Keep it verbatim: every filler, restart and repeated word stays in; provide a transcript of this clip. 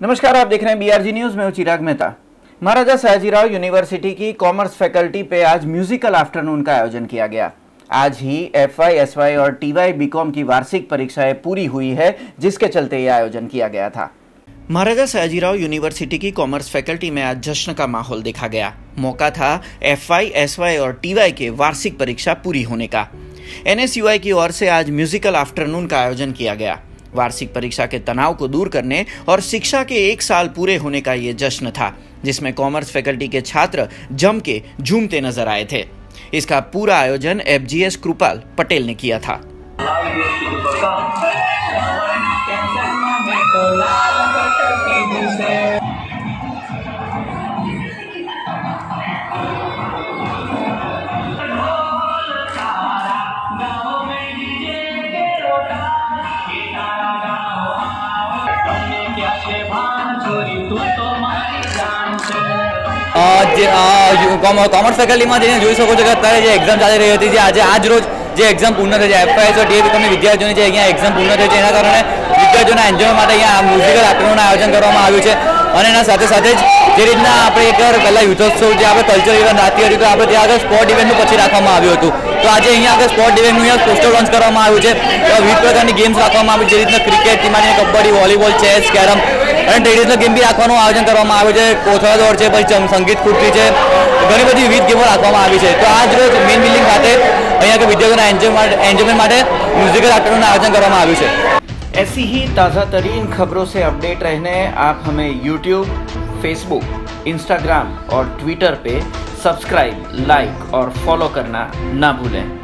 नमस्कार, आप देख रहे हैं बीआरजी न्यूज में। चिराग मेहता। महाराजा सयाजीराव यूनिवर्सिटी की कॉमर्स फैकल्टी पे आज म्यूजिकल आफ्टरनून का आयोजन किया गया। आज ही एफ वाई एस वाई और टी वाई बी कॉम की वार्षिक परीक्षाएं पूरी हुई है, जिसके चलते यह आयोजन किया गया था। महाराजा सयाजीराव यूनिवर्सिटी की कॉमर्स फैकल्टी में आज जश्न का माहौल देखा गया। मौका था एफ वाई एस वाई और टी वाई के वार्षिक परीक्षा पूरी होने का। एन एस यू आई की ओर से आज म्यूजिकल आफ्टरनून का आयोजन किया गया। वार्षिक परीक्षा के तनाव को दूर करने और शिक्षा के एक साल पूरे होने का ये जश्न था, जिसमें कॉमर्स फैकल्टी के छात्र जम के झूमते नजर आए थे। इसका पूरा आयोजन F G S Kripal Patel ने किया था। कॉमर्स फैकल्टी में જોઈ શકો છો કે અત્યારે જે એક્ઝામ ચાલી રહી હતી, જે આજે આજ રોજ જે એક્ઝામ પૂર્ણ થઈ છે એફ વાય એસ और टी वाई बी कॉम વિદ્યાર્થીઓની જે અહીંયા એક્ઝામ પૂર્ણ થઈ છે, એના કારણે વિદ્યાર્થીઓના એન્જોય માટે અહીંયા મ્યુઝિકલ આફ્ટરનૂનનું આયોજન કરવામાં આવ્યું છે। અને એના સાથે સાથે જ જે રીતના આપણે એક પહેલાં યુથોત્સવ જે આપણે કલ્ચર ઇવેન્ટ રાતી હતી, તો આપણે ત્યાં આગળ સ્પોર્ટ ઇવેન્ટનું પછી રાખવામાં આવ્યું હતું। તો આજે અહીંયા આગળ સ્પોર્ટ ઇવેન્ટનું અહીંયા પોસ્ટર લોન્ચ કરવામાં આવ્યું છે। વિવિધ પ્રકારની ગેમ્સ રાખવામાં આવી, જે રીતના ક્રિકેટ, ટીમાની કબડ્ડી, વોલીબોલ, ચેસ, કેરમ અને ટ્રેડિશનલ ગેમ બી રાખવાનું આયોજન કરવામાં આવ્યું છે। કોથળા દોડ છે, પછી સંગીત ખુરશી છે, ઘણી બધી વિવિધ ગેમો રાખવામાં આવી છે। તો આજ રોજ મેઇન બિલ્ડિંગ ખાતે અહીંયા કે વિદ્યાર્થીઓના એન્જોયમેન્ટ માટે म्यूजिकल आफ्टरनून आयोजन કરવામાં આવ્યું છે। ऐसी ही ताज़ा तरीन खबरों से अपडेट रहने आप हमें यूट्यूब, फेसबुक, इंस्टाग्राम और ट्विटर पे सब्सक्राइब, लाइक और फॉलो करना ना भूलें।